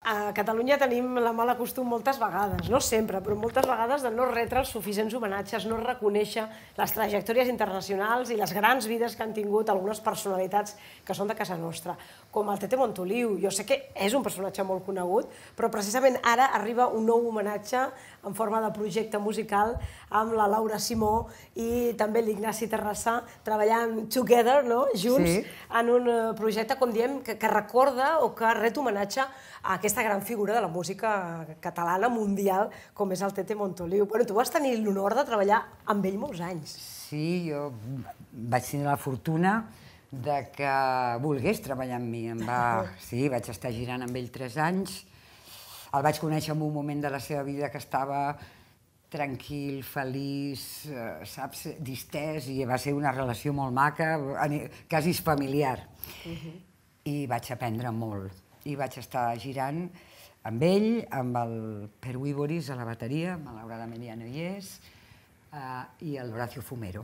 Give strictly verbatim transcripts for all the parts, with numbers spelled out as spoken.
A Catalunya tenim la mala costum moltes vegades, no sempre, però moltes vegades de no retre els suficients homenatges, no reconèixer les trajectòries internacionals i les grans vides que han tingut algunes personalitats que són de casa nostra, com el Tete Montoliu. Jo sé que és un personatge molt conegut, però precisament ara arriba un nou homenatge en forma de projecte musical amb la Laura Simó i també l'Ignasi Terrassà treballant together, junts, en un projecte, com diem, que recorda o que ret homenatge a aquesta gran figura de la música catalana mundial com és el Tete Montoliu. Tu vas tenir l'honor de treballar amb ell molts anys. Sí, jo vaig tenir la fortuna que volgués treballar amb mi. Sí, vaig estar girant amb ell tres anys. El vaig conèixer en un moment de la seva vida que estava tranquil, feliç, saps, distès, i va ser una relació molt maca, quasi familiar. I vaig aprendre molt. I vaig estar girant amb ell, amb el Peru Iboris a la bateria, malauradament ja no hi és, i el Horacio Fumero.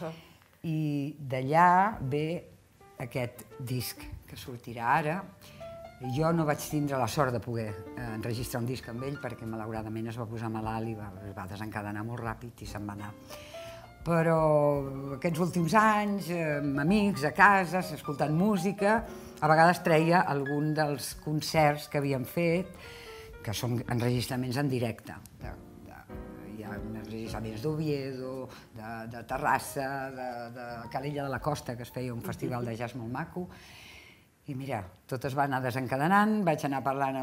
I d'allà ve aquest disc que sortirà ara. Jo no vaig tindre la sort de poder enregistrar un disc amb ell perquè malauradament es va posar malalt i es va desencadenar molt ràpid i se'n va anar. Però aquests últims anys, amb amics, a casa, escoltant música, a vegades treia algun dels concerts que havíem fet, que són enregistraments en directe. Hi ha enregistraments d'Oviedo, de Terrassa, de Calella de la Costa, que es feia un festival de jazz molt maco. I mira, tot es va anar desencadenant, vaig anar parlant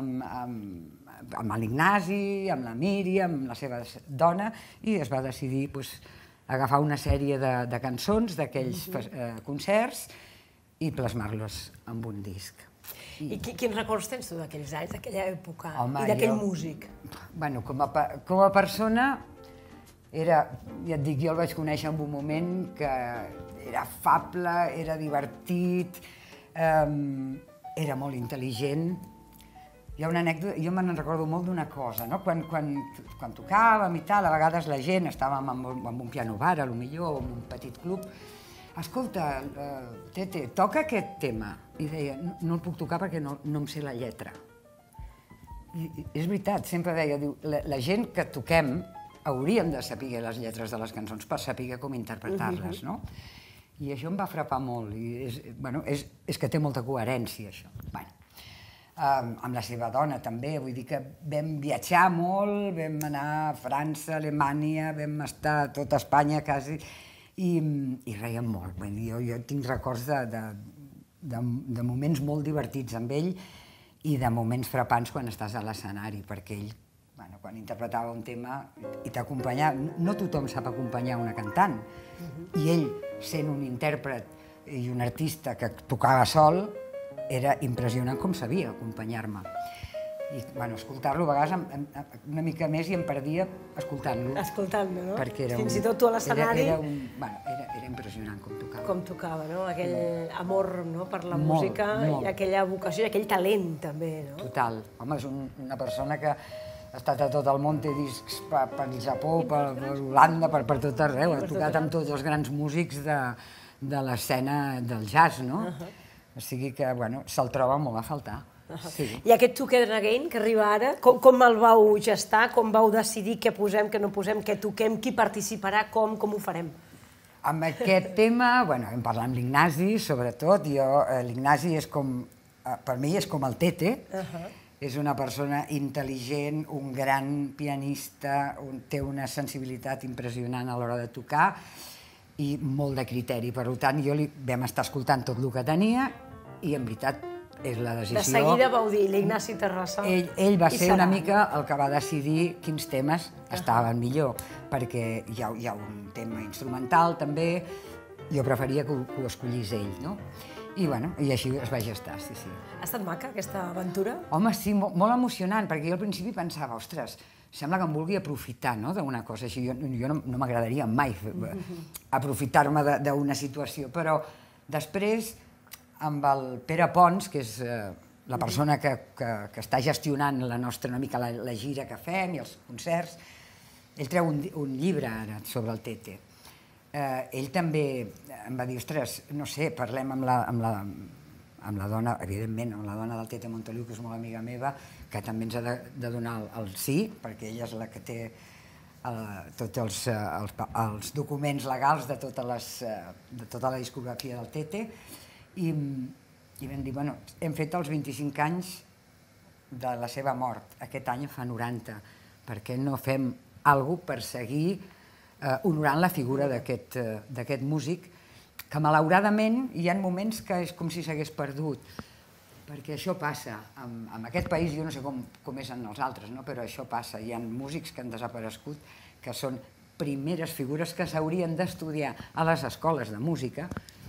amb l'Ignasi, amb la Míriam, amb la seva dona, i es va decidir agafar una sèrie de cançons d'aquells concerts i plasmar-los en un disc. I quins records tens tu d'aquells anys, d'aquella època i d'aquell músic? Bé, com a persona, ja et dic, jo el vaig conèixer en un moment que era afable, era divertit, era molt intel·ligent. Hi ha una anècdota, jo me'n recordo molt d'una cosa, quan tocàvem i tal, a vegades la gent, estàvem en un piano bar, potser, o en un petit club, escolta, Tete, toca aquest tema. I deia, no el puc tocar perquè no em sé la lletra. I és veritat, sempre deia, la gent que toquem hauríem de saber les lletres de les cançons per saber com interpretar-les, no? I això em va frapar molt, i és que té molta coherència, això. Amb la seva dona, també, vull dir que vam viatjar molt, vam anar a França, Alemanya, vam estar a tota Espanya, quasi, i reiem molt. Jo tinc records de moments molt divertits amb ell i de moments frapants quan estàs a l'escenari, perquè ell, quan interpretava un tema i t'acompanyava, no tothom sap acompanyar una cantant, i ell, sent un intèrpret i un artista que tocava sol, era impressionant com sabia acompanyar-me. I escoltar-lo a vegades una mica més i em perdia escoltant-lo. Escoltant-lo, no? Fins i tot tu a l'escenari... Era impressionant com tocava. Com tocava, no? Aquell amor per la música i aquella vocació i aquell talent, també, no? Total. Home, és una persona que ha estat a tot el món, té discs pel Japó, per Holanda, per tot arreu. Ha tocat amb tots els grans músics de l'escena del jazz, no? O sigui que, bueno, se'l troba molt a faltar. I aquest Together Again, que arriba ara, com el vau gestar? Com vau decidir què posem, què no posem, què toquem, qui participarà, com ho farem? Amb aquest tema, bueno, hem parlat amb l'Ignasi, sobretot. L'Ignasi és com, per mi és com el Tete. És una persona intel·ligent, un gran pianista, té una sensibilitat impressionant a l'hora de tocar i molt de criteri. Per tant, jo li vam estar escoltant tot el que tenia i, en veritat, és la decisió... De seguida vau dir l'Ignasi Terrassà. Ell va ser una mica el que va decidir quins temes estaven millor, perquè hi ha un tema instrumental, també. Jo preferia que ho escollís ell, no? I, bueno, i així es va gestar, sí, sí. Ha estat maca, aquesta aventura? Home, sí, molt emocionant, perquè jo al principi pensava, ostres, sembla que em vulgui aprofitar d'una cosa així. Jo no m'agradaria mai aprofitar-me d'una situació, però després, amb el Pere Pons, que és la persona que està gestionant la nostra, una mica la gira que fem i els concerts, ell treu un llibre ara sobre el Tete. Ell també em va dir, ostres, no sé, parlem amb amb la dona, evidentment, amb la dona del Tete Montoliu, que és molt amiga meva, que també ens ha de, de donar el, el sí, perquè ella és la que té el, tots els, els, els documents legals de, totes les, de tota la discografia del Tete, i, i vam dir, bueno, hem fet els vint-i-cinc anys de la seva mort, aquest any fa noranta, per què no fem alguna cosa per seguir eh, honorant la figura d'aquest eh, d'aquest músic, que malauradament hi ha moments que és com si s'hagués perdut, perquè això passa, en, en aquest país jo no sé com, com és en els altres, no? Però això passa, hi ha músics que han desaparegut, que són primeres figures que s'haurien d'estudiar a les escoles de música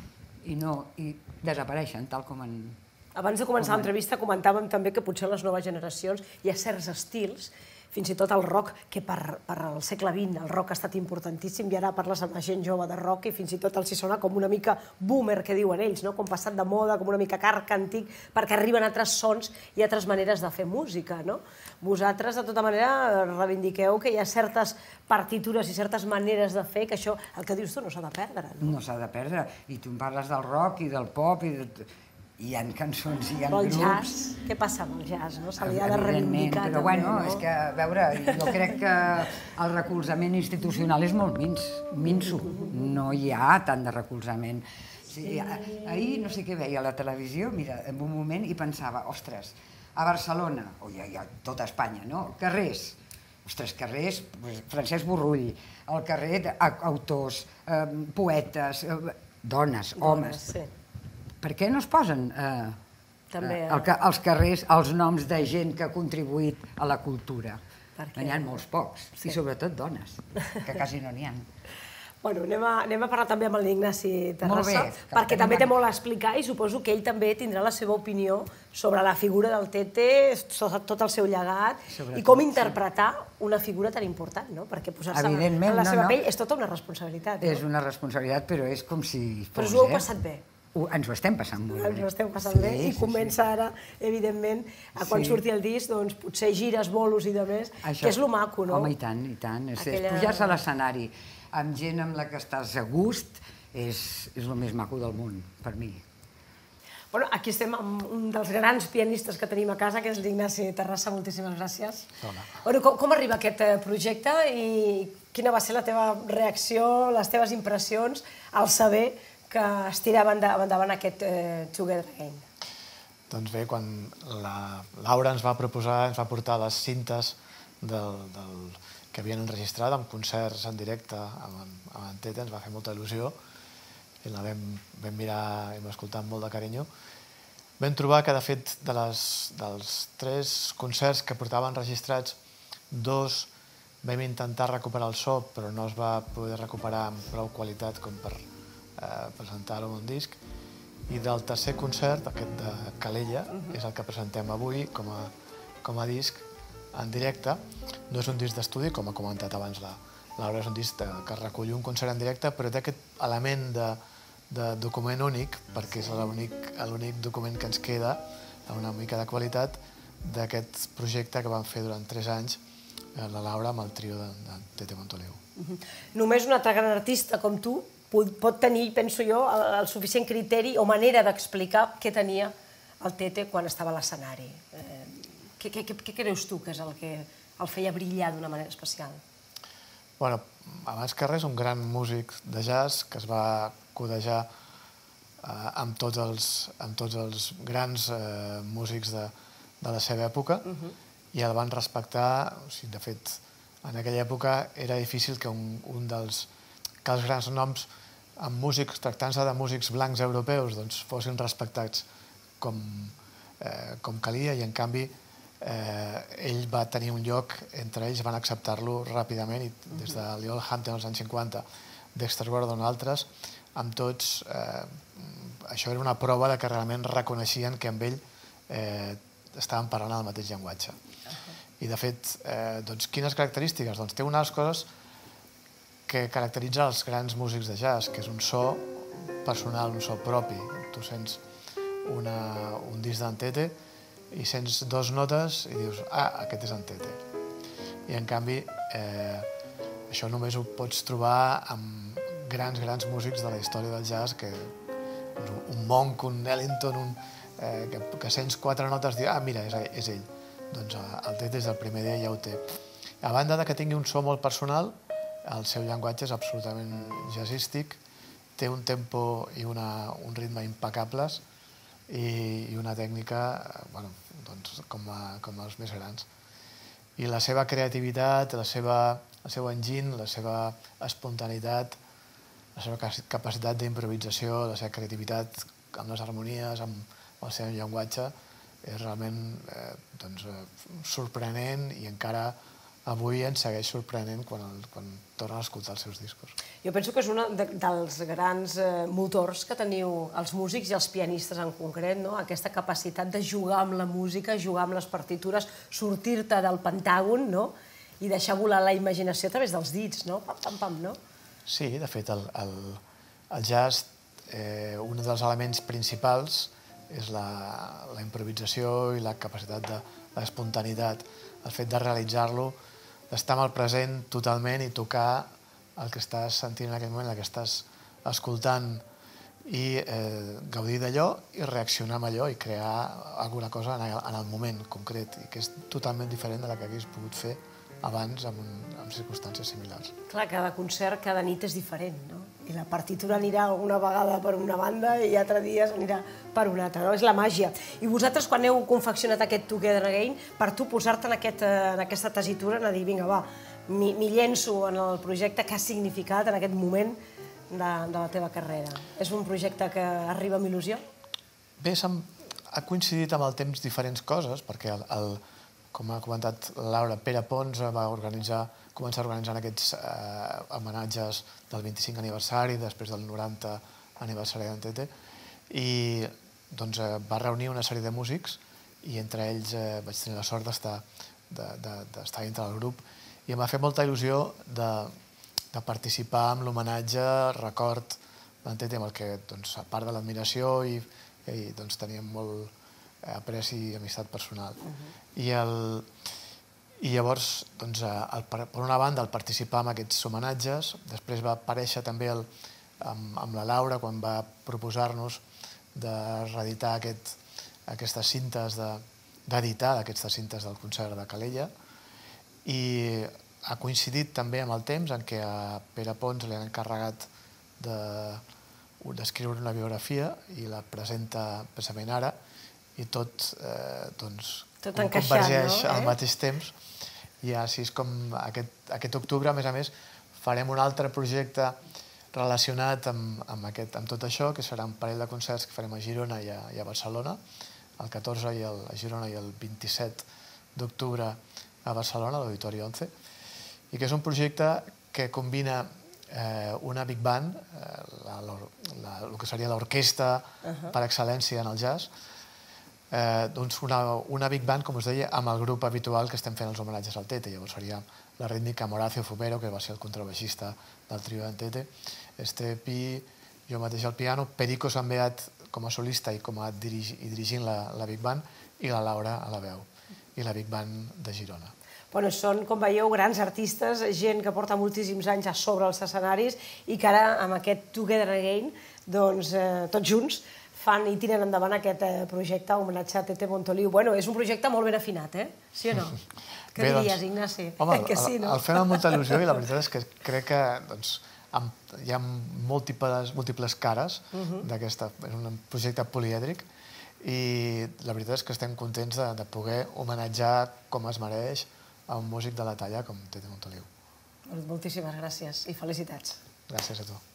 i, no, i desapareixen, tal com en... Abans de començar l'entrevista comentàvem també que potser en les noves generacions hi ha certs estils, fins i tot el rock, que per, per al segle vint el rock ha estat importantíssim, i ara parles amb la gent jove de rock i fins i tot els hi sona com una mica boomer, que diuen ells, no? Com passat de moda, com una mica carca, antic, perquè arriben altres sons i altres maneres de fer música, no? Vosaltres, de tota manera, reivindiqueu que hi ha certes partitures i certes maneres de fer, que això, el que dius tu, no s'ha de perdre. No, no s'ha de perdre, i tu em parles del rock i del pop i de... Hi ha cançons, hi ha però el grups... jazz, què passa amb el jazz? No? Se li ha de reivindicar però, també, bueno, no? És que, a veure, jo crec que el recolzament institucional és molt mins, minso. No hi ha tant de recolzament. Sí, ahir no sé què veia a la televisió, mira, en un moment, i pensava, ostres, a Barcelona, o ja, ja tota Espanya, no? Carrers, ostres, carrers, Francesc Borrull, el carrer d'autors, eh, poetes, eh, dones, homes... Sí. Per què no es posen eh, També, eh, el, als carrers els noms de gent que ha contribuït a la cultura? N'hi ha molts pocs, sí. I sobretot dones, que quasi no n'hi ha. Bueno, anem a, anem a parlar també amb l'Ignasi Terrassa, bé, perquè també té molt a explicar i suposo que ell també tindrà la seva opinió sobre la figura del Tete, sobre tot el seu llegat, sobretot, i com interpretar sí. una figura tan important, no? Perquè posar-se en la no, seva no. pell és tota una responsabilitat. No? És una responsabilitat, però és com si... Però us ho heu passat bé. Ens ho estem passant molt bé. Ens ho estem passant bé i comença ara, evidentment, a quan surti el disc, doncs potser gires, bolos i de més, que és lo maco, no? Home, i tant, i tant. És pujar-se a l'escenari amb gent amb la que estàs a gust és el més maco del món, per mi. Bueno, aquí estem amb un dels grans pianistes que tenim a casa, que és l'Ignasi Terrassa. Moltíssimes gràcies. Bueno, com, com arriba aquest projecte i quina va ser la teva reacció, les teves impressions al saber que es tirava endavant aquest eh, Together Again? Doncs bé, quan la Laura ens va proposar, ens va portar les cintes del, del, que havien enregistrat amb concerts en directe amb, amb en Tete, ens va fer molta il·lusió i la vam, vam mirar i vam escoltar amb molt de carinyo. Vam trobar que, de fet, de les, dels tres concerts que portaven enregistrats, dos vam intentar recuperar el so, però no es va poder recuperar amb prou qualitat com per eh, presentar-ho en un disc. I del tercer concert, aquest de Calella, uh-huh. és el que presentem avui com a, com a disc en directe. No és un disc d'estudi, com ha comentat abans la Laura, és un disc de, que recull un concert en directe, però té aquest element de, de document únic, perquè és l'únic document que ens queda, una mica de qualitat, d'aquest projecte que vam fer durant tres anys la Laura amb el trio de, de Tete Montoliu. Uh-huh. Només un altre gran artista com tu pot tenir, penso jo, el, el suficient criteri o manera d'explicar què tenia el Tete quan estava a l'escenari. Eh, què, què, què creus tu que és el que el feia brillar d'una manera especial? Bueno, abans que res, un gran músic de jazz que es va codejar eh, amb, tots els, amb tots els grans eh, músics de, de la seva època uh-huh. i el van respectar. O sigui, de fet, en aquella època era difícil que un, un dels que els grans noms amb músics, tractant-se de músics blancs europeus, doncs fossin respectats com, eh, com calia, i en canvi eh, ell va tenir un lloc, entre ells van acceptar-lo ràpidament, i des de Lionel Hampton als anys cinquanta, Dexter Gordon i altres, amb tots, eh, això era una prova de que realment reconeixien que amb ell eh, estaven parlant el mateix llenguatge. I de fet, eh, doncs, quines característiques? Doncs té una de les coses que caracteritza els grans músics de jazz, que és un so personal, un so propi. Tu sents una, un disc d'en Tete i sents dos notes i dius, ah, aquest és en Tete. I en canvi, eh, això només ho pots trobar amb grans, grans músics de la història del jazz, que un Monk, un Ellington, un, que sents quatre notes i dius, ah, mira, és ell. Doncs el Tete des del primer dia ja ho té. A banda de que tingui un so molt personal, el seu llenguatge és absolutament jazzístic, té un tempo i un ritme impecables i una tècnica com els més grans. I la seva creativitat, el seu enginy, la seva espontaneïtat, la seva capacitat d'improvisació, la seva creativitat amb les harmonies, amb el seu llenguatge, és realment sorprenent i encara avui ens segueix sorprenent quan tornen a escoltar els seus discos. Jo penso que és un dels grans motors que teniu els músics i els pianistes en concret, aquesta capacitat de jugar amb la música, jugar amb les partitures, sortir-te del pentàgon i deixar volar la imaginació a través dels dits, no? Pam, pam, pam, no? Sí, de fet, el jazz, un dels elements principals és la improvisació i la capacitat de l'espontaneïtat, el fet de realitzar-lo, d'estar amb el present totalment i tocar el que estàs sentint en aquell moment, el que estàs escoltant i gaudir d'allò i reaccionar amb allò i crear alguna cosa en el moment concret, i que és totalment diferent de la que hagués pogut fer abans en circumstàncies similars. Clar, cada concert, cada nit és diferent, no? I la partitura anirà alguna vegada per una banda i altres dies anirà per una altra, no? És la màgia. I vosaltres, quan heu confeccionat aquest Together Again, per tu posar-te en aquesta tessitura, anar a dir, vinga, va, m'hi llenço en el projecte, què ha significat en aquest moment de la teva carrera? És un projecte que arriba amb il·lusió? Bé, ha coincidit amb el temps diferents coses, perquè com ha comentat Laura, Pere Pons va començar organitzant aquests homenatges del vint-i-cinc aniversari, després del noranta aniversari d'en Tete, i va reunir una sèrie de músics i entre ells vaig tenir la sort d'estar dintre del grup i em va fer molta il·lusió de participar en l'homenatge, record d'en Tete, amb el que, a part de l'admiració, teníem molt apreci i amistat personal. I llavors, per una banda, el participar en aquests homenatges, després va aparèixer també amb la Laura quan va proposar-nos de reeditar aquestes cintes, d'editar aquestes cintes del concert de Calella, i ha coincidit també amb el temps en què a Pere Pons li han encarregat d'escriure una biografia i la presenta precisament ara, i tot convergeix al mateix temps. I així és com aquest octubre, a més a més, farem un altre projecte relacionat amb tot això, que serà un parell de concerts que farem a Girona i a Barcelona, el catorze a Girona i el vint-i-set d'octubre a Barcelona, a l'Auditori onze, i que és un projecte que combina una big band, el que seria l'orquestra per excel·lència en el jazz, una big band, com us deia, amb el grup habitual que estem fent els homenatges al Tete. Llavors seria la rítmica Horacio Fumero, que va ser el contrabaixista del trio d'en Tete, Estepi, jo mateix al piano, Perico Sambeat com a solista i dirigint la big band, i la Laura a la veu, i la big band de Girona. Són, com veieu, grans artistes, gent que porta moltíssims anys a sobre els escenaris i que ara, amb aquest Together Again, tots junts, fan i tiren endavant aquest projecte homenatge a Tete Montoliu. Bueno, és un projecte molt ben afinat, eh? Sí o no? Què diries, Ignasi? Home, el fem amb molta il·lusió i la veritat és que crec que hi ha múltiples cares d'aquesta... És un projecte polièdric i la veritat és que estem contents de poder homenatjar com es mereix a un músic de la talla com Tete Montoliu. Moltíssimes gràcies i felicitats. Gràcies a tu.